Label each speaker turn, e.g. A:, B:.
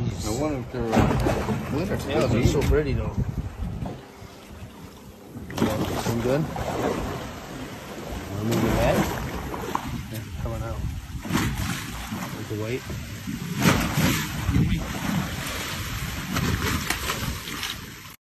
A: I wonder if they're winter
B: Tails are so pretty though. Looking good. Remove the head. Yeah, coming out. With the weight.